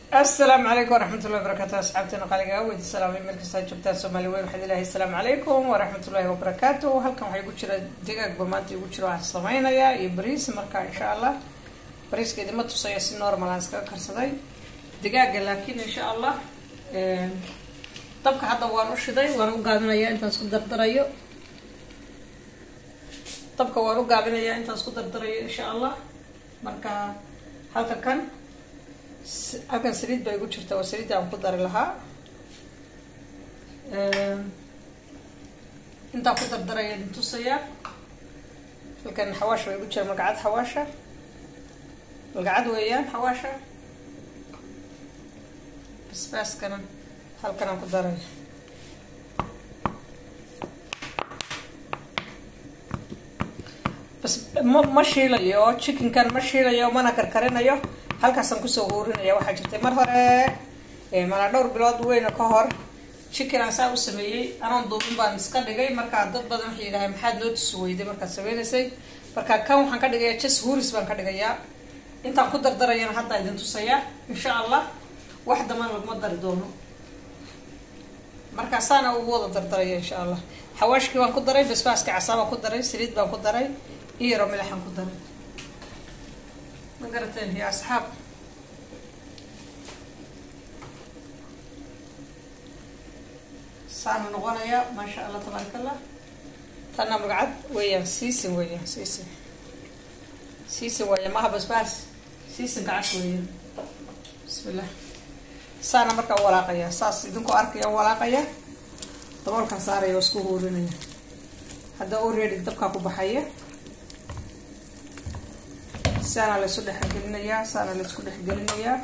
السلام عليكم ورحمة الله وبركاته. أصحابتنا قالقة ودي السلام عليكم ساجبتها سومالي وين حد الله السلام عليكم ورحمة الله وبركاته. هلكم waxay ku jira digaag bamaanti ugu jiro wax sameynaya iyo bariis marka insha Allah bariiska idima tusaya si normal aan iska karsaday digaaga laakiin insha Allah dabka hadda waan u shiday waan u gaabinayaa intaan isku dardarayo dabka waan u gaabinayaa intaan isku dardarayo insha Allah marka halkan saliid bay ugu jirtaa oo saliid aan ku dari lahaa inta ku dardaraya intusaya halkan xawaash bay ugu jirtaa magacad xawaasha magacad weeyaan xawaasha basbaaskana halkan aan ku daray bas ma shiilayo chicken kan ma shiilayo mana karkarinayo halkaasaan kusoo huurinaya waxaa jirtay mar hore mala dhowr bilood weyn ka hor chicken aan saa u sameeyay anaan duubin baan iska dhigay marka dad badan waxay yiraahdeen maxaad noo tusweyday marka sameeysay marka kan waxaan ka dhigayaa just huuris baan ka dhigayaa intaan ku dardarayana hadda idin tusaya insha Allah wax daman lagu dari doono marka saana ugu wada dardaraya insha Allah xawaashkii waan ku daray basbaaska casaaba ku daray saliid baan ku daray iyo milixan ku daray ما قرأتين يا أصحاب صار نغنيا ما شاء الله تبارك الله تنا مقعد ويا سيسن ويا سيسن ويا ما بس سيسن قاعد ويا بسم الله صار مركا ولاقيا صاص يدنكو أركيا ولاقيا طبعا كان صار يوسكوه رنيا هذا أوريدي دبكا كوبحية سانا la soo dhaxgelinayaa saana la isku dhaxgelinayaa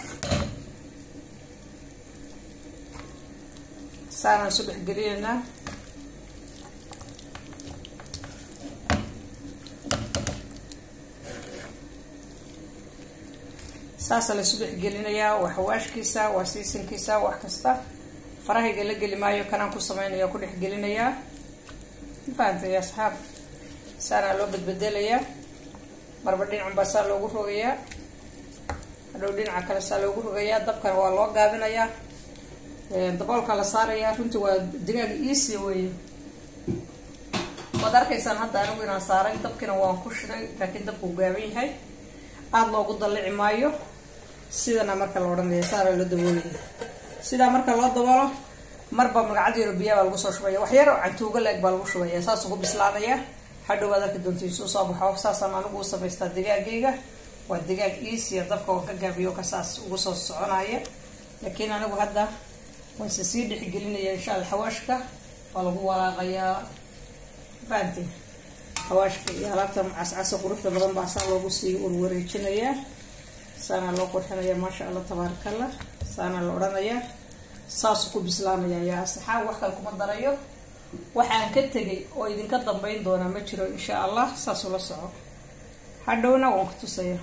saana soo dhaxgelinaa saasa la soo dhaxgelinayaa wax waashkiisa waa siisinkiisa wax kasta farahiga la gali maayo kanaan ku sameeynayaa ku dhaxgelinayaa faantay asxaab saana loo badbadelayaa marba dhinac basa loogu rogayaa hadhow dhinaca kale saa loogu rogayaa dabkan waa loo gaabinayaa daboolka la saarayaa runtii waa digaag easy weeye waad arkaysaan hadda anigu inaan saaray dabkina waan ku shiday laakiin dabku gaaban yahay aad loogu dalici maayo sidana marka la odhanayo saara la daboolaya sidaa marka loo daboolo marba magacad yar biyo baa lagu soo shubaya wax yar oo cantuuga leeg baa lagu shubaya saas ugu bislaanaya hadhow aad arki doontiin soo baxo saasaan anigu u samaystaa digaagayga waa digaag easy dabka oo ka gaabiyo ka saas ugu soo soconaya laakiin anigu hadda waan sii dhixgelinaya insha Allah xawaashka waa lagu walaaqayaa faanti xawaashka iyo alaabta cascasa quruxda badan baa saa loogu sii wareejinayaa saana loo qurxinayaa ma sha Allah tabarakallah saana la odhanayaa saas ku bislaanaya yaa asxaab wax kale kuma darayo waxaan ka tagay oo idinka dambeyn doona ma jiro insha Allah saas la soco hadhowna waan ku tusaya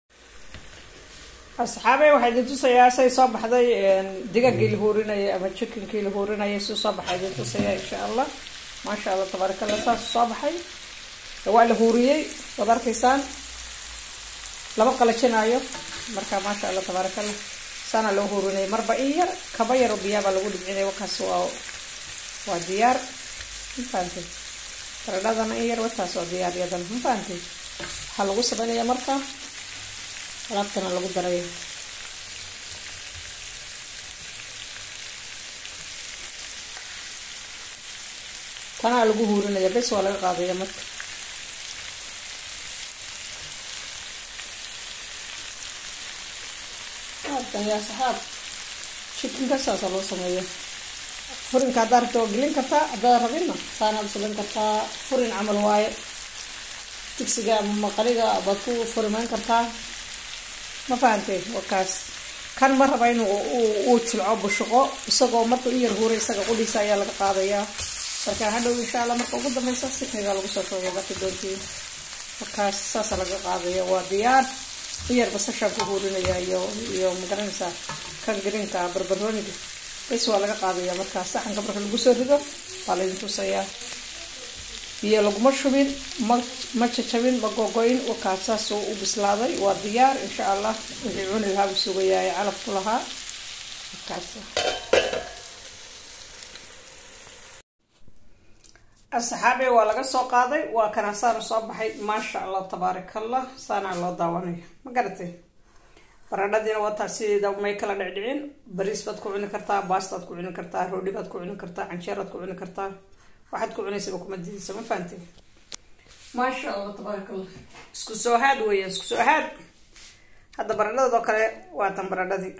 asxaabay waxay idin tusayaa say soo baxday digaagii la huurinayay ama chickenkii la huurinayay soo baxay idin tusaya insha Allah ma sha Allah tabarakallah saas soo baxay waa la huuriyay wad arkaysaan laba qalajinayo marka ma sha Allah tabarakallah sana loo huurinay marba iyar kaba yar biyo baa lagu dhibcinay wakaas waa diyaar فهمتي ترددنا إير وتاسو ديار يدن فهمتي حلو سبني يا مركا رابطنا لو دري كان لو هورنا يا بس ولا قاضي يا مركا يا صحاب شكل كسا سلو سميه furin ka darto gelin karta hadda rabina saana usulin karta furin amal waaye tigsiga maqaliga batu furiman karta ma fahamtay wakaas kan mar raba inuu uu jilco bushqo isagoo marka u yar huuray isaga qudhiisa ayaa laga qaadayaa marka hadhow insha Allah marka ugu dambaysa si xiga lagu soo shaqeeyo dadka doontii wakaas saas laga qaadayaa waa diyaar yar basasha ku huurinaya iyo magaranaysa kan greenka barbarooniga بس ولا قاضية مركز صحن قبل كل جسر هذا طالعين توصية هي لو مشوين ما تشوين بقوقين وكاساس وبسلاضي والديار إن شاء الله يدعون لها بسوقية على كلها asxaabi waa laga soo qaaday waa kana saan soo baxay ma sha Allah tabarakallah sana loo daawanayo ma garatay baradhadina waa taasiida may kala dhicin bariis baad ku cuni kartaa baasta baad ku cuni kartaa rooti baad ku cuni kartaa canjeer baad ku cuni kartaa waxaad ku cunaysaa kuma diidaysa ma fahanteen ma sha Allah tabarakallah isku soo haad weeyaan isku soo haad hadda baradhada kale waa tan baradhadii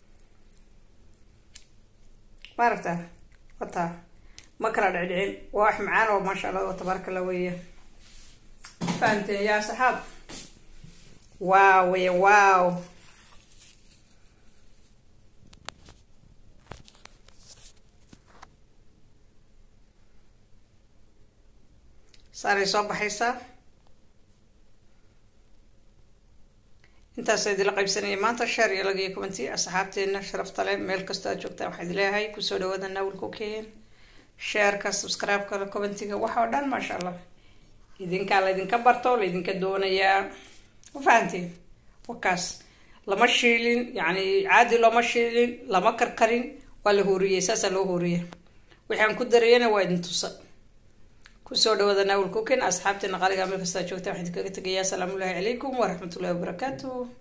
maaragtaa wata ما كلا دعين واحد معانا وما شاء الله تبارك الله وياه فانت يا صحاب واو يا واو صار يصبح حيسا انت سيدي لقيب سنة ما انتشر يلاقيكم انتي اصحابتي شرفت لي ميل كستا جوجتا waxaad leeyahay ku soo dhawaadana walkookeen share ka subscribe ka commentiga waxa dhan ma sha Allah idinka la idinka barto la idinka doonaya fahantiin wakaas lama shiilin yani caadi lama shiilin lama karkarin wala hooriyay saasa loo hooriyay waxaan ku dareeyana waa idin tusa ku soo dhawaadana walkookeen asxaabtina qaliga meel kasta joogta waxaan idinkaga tagayaa salaamu alaykum wa rahmatullahi wa barakatuh